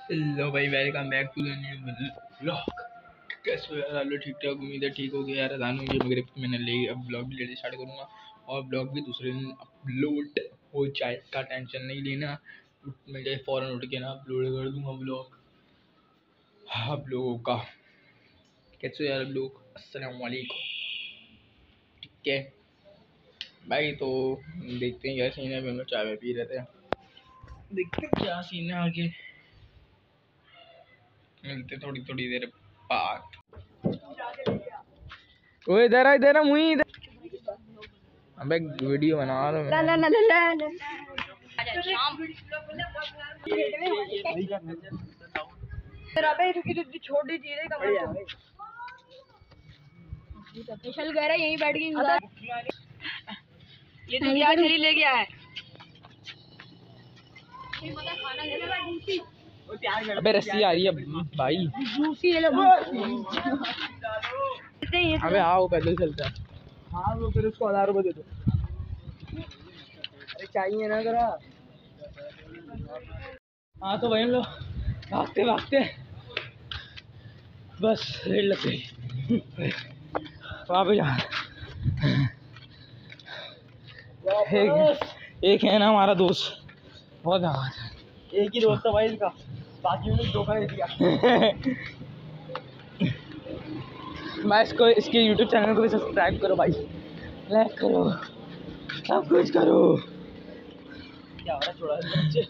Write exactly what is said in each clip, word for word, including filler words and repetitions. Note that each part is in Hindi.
लो भाई, welcome back to the new vlog. कैसे हो यार? आप लोग ठीक ठाक? उम्मीद है ठीक हो गया यार। अजान हुई है मगरिब की, मैंने ले अब ब्लॉग भी लेने स्टार्ट करूँगा और ब्लॉग भी दूसरे दिन अपलोड हो जाए, का टेंशन नहीं लेना। मैं जाए फ़ौरन उठ के ना अपलोड कर दूँगा ब्लॉग आप लोगों का। कैसे हो यार आप लोग? अस्सलाम वालेकुम। ठीक है भाई, तो देखते हैं क्या सीन है। हम लोग चाय पी रहे थे, देखते हैं क्या सीन है आगे। मिलते थोड़ी थोड़ी देर बाद। ओए इधर आ, इधर आ, मुई इधर। अबे वीडियो बना रहा हूं मैं। छोटी चीजें स्पेशल कह रहा है, यहीं बैठ के ये तो क्या खरी ले गया है। अबे रस्सी आ रही है भाई। ले लो। अबे आओ पैदल चलते हैं। हाँ वो फिर उसको हजार रुपए दे दो। अरे चाहिए ना जरा। हाँ तो भाई हम लोग भागते भागते बस रेल लग गई वहाँ पे जा। एक, एक है ना हमारा दोस्त, बहुत आवाज है। एक ही दोस्त है भाई इसका, बाकी में धोखा दे दिया। मैं इसको इसके यूट्यूब चैनल को भी सब्सक्राइब करो भाई, लाइक करो, सब कुछ करो। क्या हो रहा है छोड़ा बच्चे।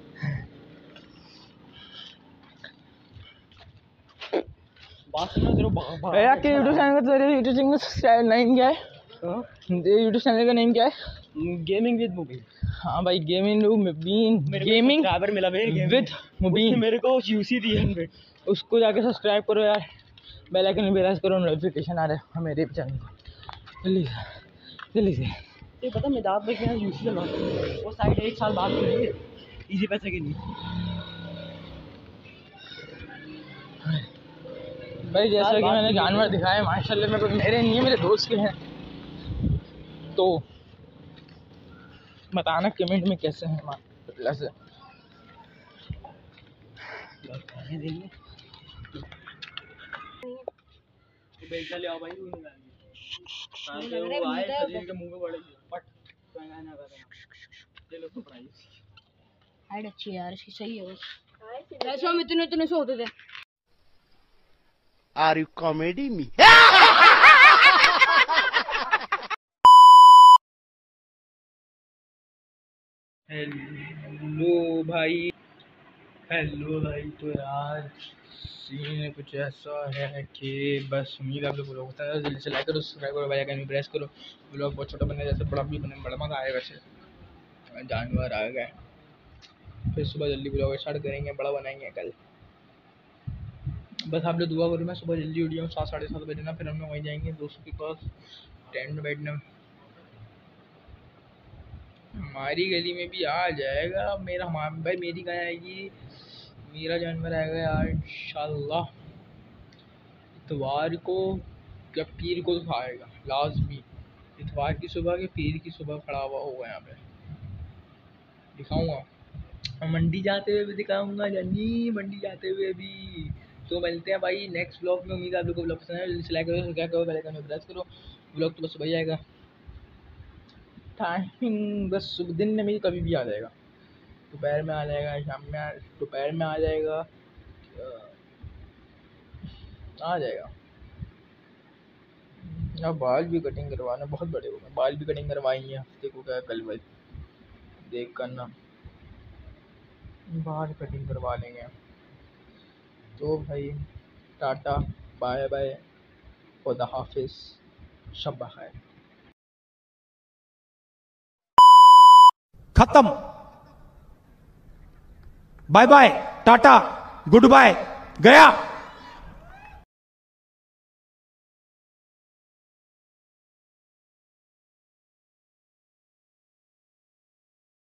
बात सुनो तेरे भैया के यूट्यूब चैनल का, तेरे यूट्यूब चैनल का नेम क्या है? तेरे यूट्यूब चैनल का नेम क्या है? Gaming with Mubeen. हाँ भाई, गेमिंग मुबीन, गेमिंग सब्सक्राइबर मिला विद मुबीन। मेरे को यूसी दी है, उसको जाके सब्सक्राइब करो यार, बेल आइकन भी प्रेस करो, नोटिफिकेशन आ रहा है मेरे चैनल को। जल्दी से जल्दी से। ये पता मिदाद में क्या यूसी चला, वो साइड एक साल बाद खुली है, इजी पैसे के लिए। भाई जैसा कि मैंने जानवर दिखाए माशाल्लाह मेरे मेरे नहीं है, मेरे दोस्त के हैं। तो बताना कमेंट में कैसे हैं माशाल्लाह से। बेटा ले आओ भाई, वो नहीं वो आए शरीर के मुंह में पड़ेगी पट ना ना ले लो सरप्राइज। हाइट अच्छी है यार इसकी, सही है बस ऐसे हम इतने इतने से होते थे। Are you comedy me? Hello भाई, हेलो भाई। तो यार सीन कुछ ऐसा है कि बस उम्मीद आप लोग लोग होता है, जल्दी से लाइक करो, सब्सक्राइब करो, बेल आइकन भी प्रेस करो। ब्लॉग बहुत छोटा बने, जैसे बड़ा भी बने, बड़ा मजा आएगा। वैसे जानवर आ गए, फिर सुबह जल्दी ब्लॉग स्टार्ट करेंगे, बड़ा बनाएंगे कल। बस आप लोग दुआ करो मैं सुबह जल्दी उठ जाऊँ, सात साढ़े सात बजे ना, फिर हम लोग वहीं जाएंगे दोस्तों के पास टेंट बैठने। हमारी गली में भी आ जाएगा मेरा भाई, मेरी गाय आएगी, मेरा जानवर आएगा यार इंशाल्लाह। इतवार को या पीर को तो आएगा लाजमी, इतवार की सुबह के पीर की सुबह खड़ा हुआ होगा यहाँ पे, दिखाऊंगा। मंडी जाते हुए भी दिखाऊंगा जानी, मंडी जाते हुए भी। तो मिलते हैं भाई नेक्स्ट ब्लॉग में। उम्मीद है आप लोगों को ब्लॉग पसंद है, लाइक करो, क्या करो, बेल आइकन में प्रेस करो। ब्लॉग तो बस सुबह ही आएगा, टाइमिंग बस दिन में भी कभी भी आ जाएगा, दोपहर में आ जाएगा, शाम में दोपहर में आ जाएगा, आ जाएगा। अब बाल भी कटिंग करवाना, बहुत बड़े हो गए, बाल भी कटिंग करवाएंगे हफ्ते को, क्या कल भाई देख करना, बाल कटिंग करवा लेंगे। तो भाई टाटा बाय बाय, खुदा हाफिज, शब बखैर। खत्म, bye bye, tata, goodbye, गया।